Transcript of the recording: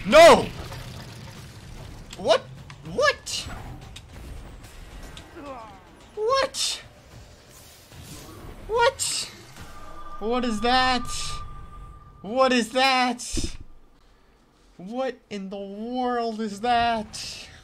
No! What? What? What? What? What is that? What is that? What in the world is that?